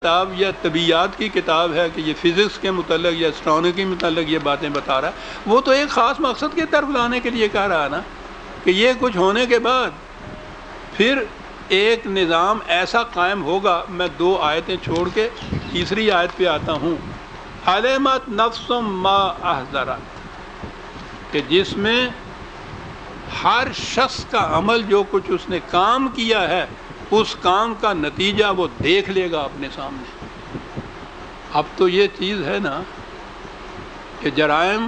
کتاب یا طبیعیات کی کتاب ہے کہ یہ فزکس کے متعلق یا اسٹرانومی کے متعلق یہ باتیں بتا رہا ہے، وہ تو ایک خاص مقصد کی طرف لانے کے لیے کہہ رہا ہے نا، کہ یہ کچھ ہونے کے بعد پھر ایک نظام ایسا قائم ہوگا۔ میں 2 آیتیں چھوڑ کے تیسری آیت پہ آتا ہوں، علمت نفس ما احضرت، کہ جس میں ہر شخص کا عمل جو کچھ اس نے کام کیا ہے اس کام کا نتیجہ وہ دیکھ لے گا اپنے سامنے۔ اب تو یہ چیز ہے نا کہ جرائم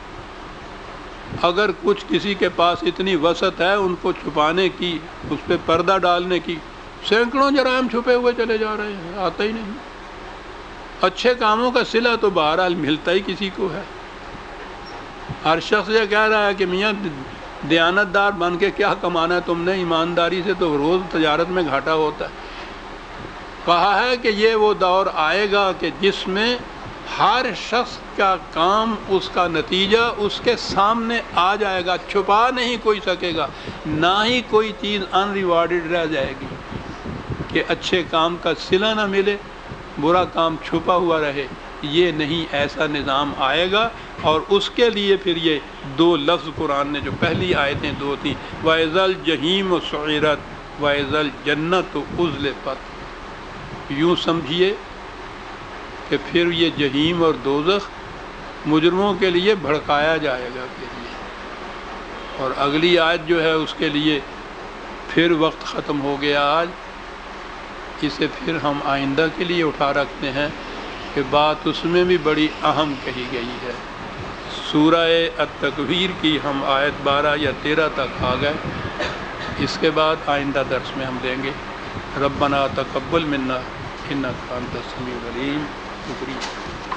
اگر کچھ کسی کے پاس اتنی وسعت ہے ان کو چھپانے کی، اس پہ پردہ ڈالنے کی، سینکڑوں جرائم چھپے ہوئے چلے جا رہے ہیں، آتا ہی نہیں۔ اچھے کاموں کا صلہ تو بہرحال ملتا ہی کسی کو ہے۔ ہر شخص یہ کہہ رہا ہے کہ میاں دیانتدار بن کے کیا کمانا ہے تم نے، ایمانداری سے تو روز تجارت میں گھاٹا ہوتا ہے۔ کہا ہے کہ یہ وہ دور آئے گا کہ جس میں ہر شخص کا کام، اس کا نتیجہ اس کے سامنے آ جائے گا، چھپا نہیں کوئی سکے گا، نہ ہی کوئی چیز ان ریوارڈڈ رہ جائے گی کہ اچھے کام کا صلہ نہ ملے، برا کام چھپا ہوا رہے۔ یہ نہیں، ایسا نظام آئے گا، اور اس کے لیے پھر یہ 2 لفظ قرآن نے جو پہلی آیتیں 2 تھیں، وَإِذَا الْجَحِيمُ سُعِرَتْ وَإِذَا الْجَنَّةُ أُزْلِفَتْ، یوں سمجھیے کہ پھر یہ جہیم اور دوزخ مجرموں کے لیے بھڑکایا جائے گا کے لیے۔ اور اگلی آیت جو ہے اس کے لیے پھر وقت ختم ہو گیا آج، اسے پھر ہم آئندہ کے لیے اٹھا رکھتے ہیں کہ بات اس میں بھی بڑی اہم کہی گئی ہے۔ سورہ التکویر کی ہم آیت 12 یا 13 تک آ گئے، اس کے بعد آئندہ درس میں ہم دیں گے۔ ربنا تقبل منا انک انت السمیع العلیم۔ شکریہ۔